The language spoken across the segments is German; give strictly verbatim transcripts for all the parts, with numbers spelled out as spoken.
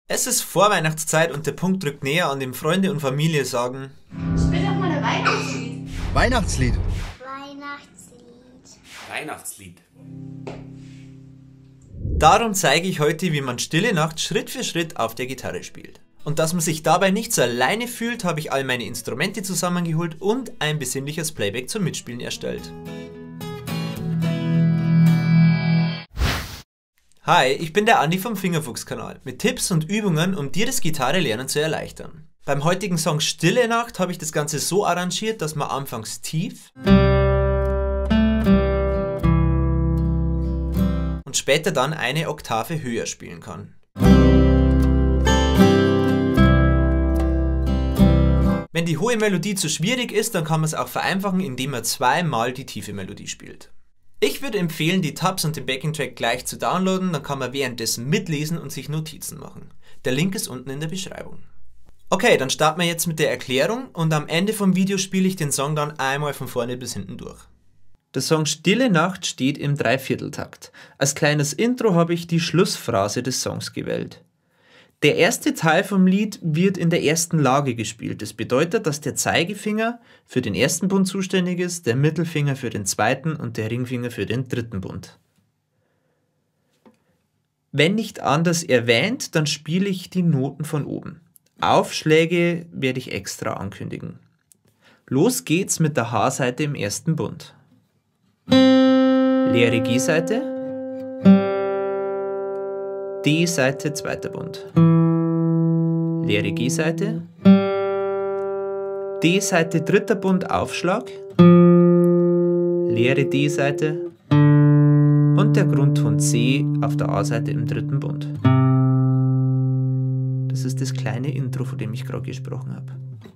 Es ist Vorweihnachtszeit und der Punkt rückt näher, an dem Freunde und Familie sagen: Spiel doch mal ein Weihnachtslied. Weihnachtslied. Weihnachtslied. Weihnachtslied. Darum zeige ich heute, wie man Stille Nacht Schritt für Schritt auf der Gitarre spielt. Und dass man sich dabei nicht so alleine fühlt, habe ich all meine Instrumente zusammengeholt und ein besinnliches Playback zum Mitspielen erstellt. Hi, ich bin der Andi vom Fingerfuchs-Kanal mit Tipps und Übungen, um dir das Gitarrelernen zu erleichtern. Beim heutigen Song Stille Nacht habe ich das Ganze so arrangiert, dass man anfangs tief und später dann eine Oktave höher spielen kann. Wenn die hohe Melodie zu schwierig ist, dann kann man es auch vereinfachen, indem man zweimal die tiefe Melodie spielt. Ich würde empfehlen, die Tabs und den Backing-Track gleich zu downloaden, dann kann man währenddessen mitlesen und sich Notizen machen. Der Link ist unten in der Beschreibung. Okay, dann starten wir jetzt mit der Erklärung und am Ende vom Video spiele ich den Song dann einmal von vorne bis hinten durch. Der Song Stille Nacht steht im Dreivierteltakt. Als kleines Intro habe ich die Schlussphrase des Songs gewählt. Der erste Teil vom Lied wird in der ersten Lage gespielt. Das bedeutet, dass der Zeigefinger für den ersten Bund zuständig ist, der Mittelfinger für den zweiten und der Ringfinger für den dritten Bund. Wenn nicht anders erwähnt, dann spiele ich die Noten von oben. Aufschläge werde ich extra ankündigen. Los geht's mit der H-Seite im ersten Bund. Leere G-Seite. D-Seite, zweiter Bund. Leere G-Seite. D-Seite, dritter Bund, Aufschlag. Leere D-Seite. Und der Grundton C auf der A-Seite im dritten Bund. Das ist das kleine Intro, von dem ich gerade gesprochen habe.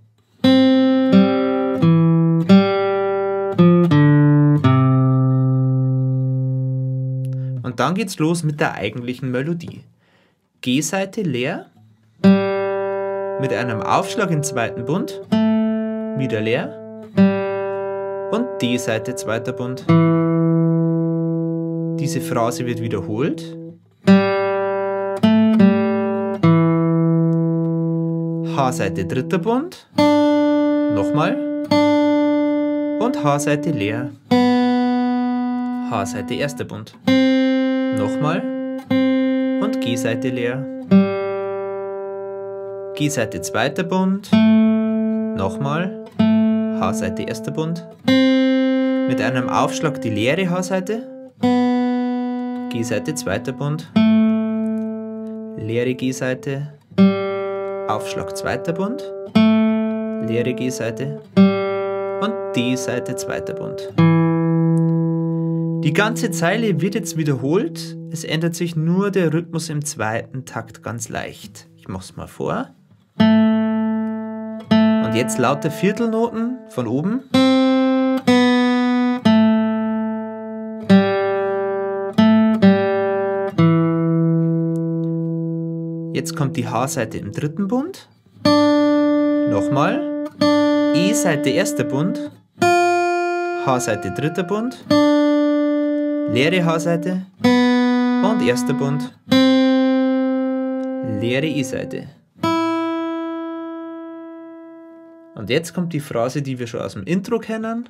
Und dann geht's los mit der eigentlichen Melodie. G-Seite leer, mit einem Aufschlag im zweiten Bund, wieder leer und D-Seite zweiter Bund. Diese Phrase wird wiederholt. H-Seite dritter Bund, nochmal und H-Seite leer, H-Seite erster Bund. Nochmal und G-Seite leer. G-Seite zweiter Bund. Nochmal. H-Seite erster Bund. Mit einem Aufschlag die leere H-Seite. G-Seite zweiter Bund. Leere G-Seite. Aufschlag zweiter Bund. Leere G-Seite. Und D-Seite zweiter Bund. Die ganze Zeile wird jetzt wiederholt, es ändert sich nur der Rhythmus im zweiten Takt ganz leicht. Ich mache es mal vor. Und jetzt lauter Viertelnoten von oben. Jetzt kommt die H-Seite im dritten Bund. Nochmal. E-Seite erster Bund. H-Seite dritter Bund. Leere H-Seite und erster Bund, leere E-Seite. Und jetzt kommt die Phrase, die wir schon aus dem Intro kennen.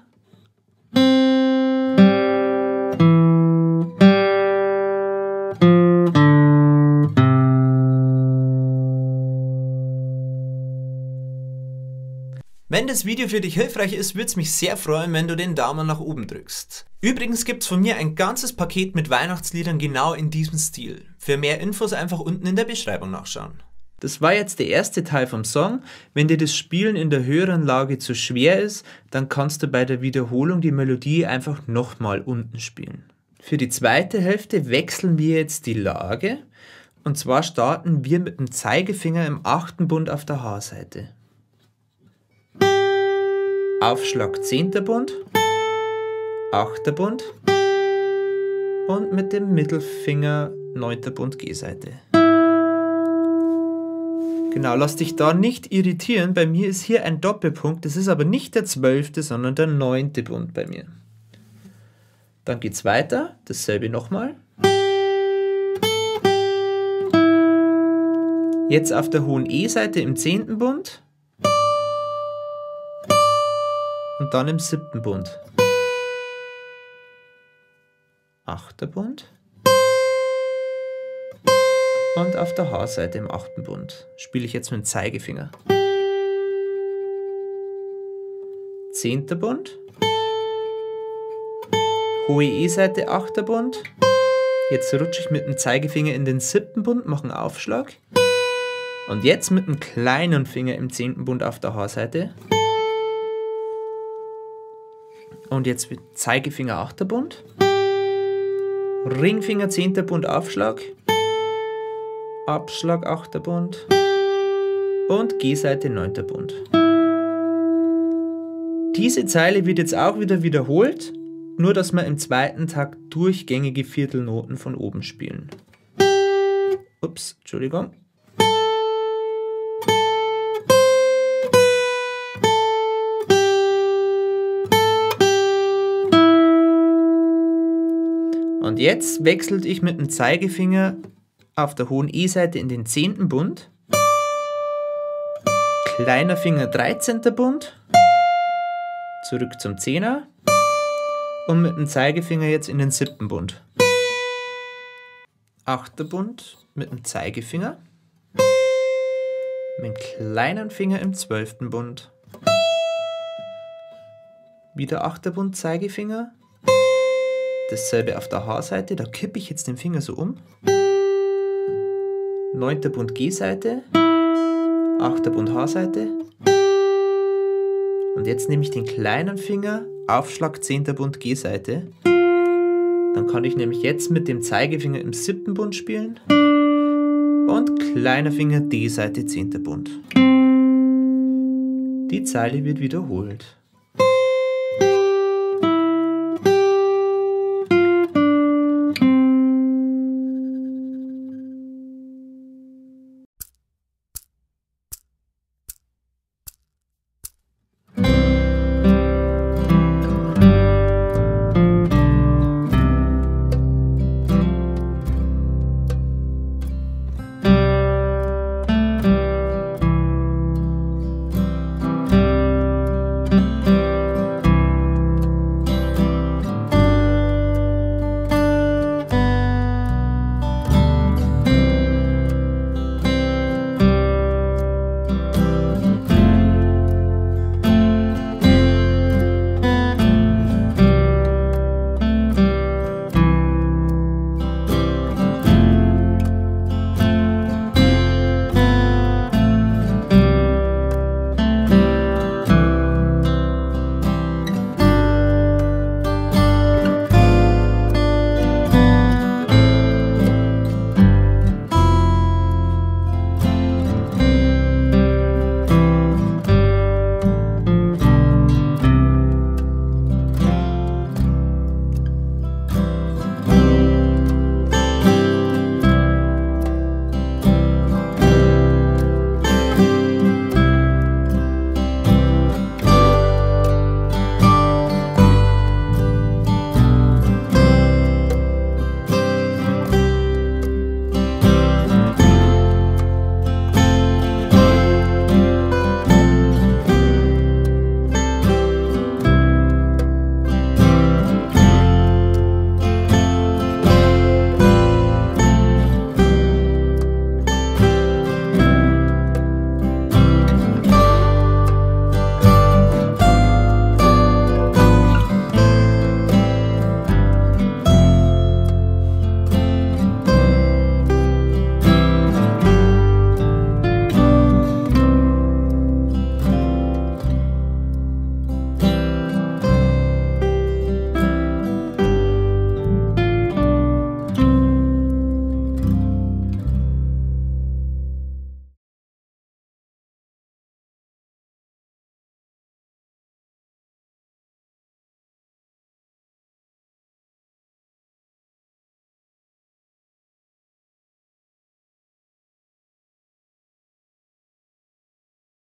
Wenn das Video für dich hilfreich ist, würde es mich sehr freuen, wenn du den Daumen nach oben drückst. Übrigens gibt es von mir ein ganzes Paket mit Weihnachtsliedern genau in diesem Stil. Für mehr Infos einfach unten in der Beschreibung nachschauen. Das war jetzt der erste Teil vom Song. Wenn dir das Spielen in der höheren Lage zu schwer ist, dann kannst du bei der Wiederholung die Melodie einfach nochmal unten spielen. Für die zweite Hälfte wechseln wir jetzt die Lage. Und zwar starten wir mit dem Zeigefinger im achten Bund auf der H-Seite. Aufschlag zehnter Bund, achter Bund und mit dem Mittelfinger neunter Bund G-Seite. Genau, lass dich da nicht irritieren, bei mir ist hier ein Doppelpunkt, das ist aber nicht der zwölfte, sondern der neunte Bund bei mir. Dann geht's weiter, dasselbe nochmal. Jetzt auf der hohen E-Seite im zehnten Bund und dann im siebten Bund. achter Bund und auf der H-Seite im achten Bund spiele ich jetzt mit dem Zeigefinger. zehnter Bund, hohe E-Seite, achter Bund. Jetzt rutsche ich mit dem Zeigefinger in den siebten Bund, mache einen Aufschlag. Und jetzt mit dem kleinen Finger im zehnten Bund auf der H-Seite. Und jetzt mit Zeigefinger, achter Bund. Ringfinger, zehnter Bund, Aufschlag. Abschlag, achter Bund. Und G-Seite, neunter Bund. Diese Zeile wird jetzt auch wieder wiederholt, nur dass wir im zweiten Takt durchgängige Viertelnoten von oben spielen. Ups, Entschuldigung. Und jetzt wechselte ich mit dem Zeigefinger auf der hohen E-Seite in den zehnten Bund, kleiner Finger dreizehnter Bund, zurück zum Zehner und mit dem Zeigefinger jetzt in den siebten Bund. achter Bund mit dem Zeigefinger, mit dem kleinen Finger im zwölften Bund, wieder achter Bund, Zeigefinger, dasselbe auf der H-Seite, da kippe ich jetzt den Finger so um, neunter Bund, G-Seite, achter Bund, H-Seite. Und jetzt nehme ich den kleinen Finger, Aufschlag, zehnter Bund, G-Seite. Dann kann ich nämlich jetzt mit dem Zeigefinger im siebten Bund spielen und kleiner Finger, D-Seite, zehnter Bund. Die Zeile wird wiederholt.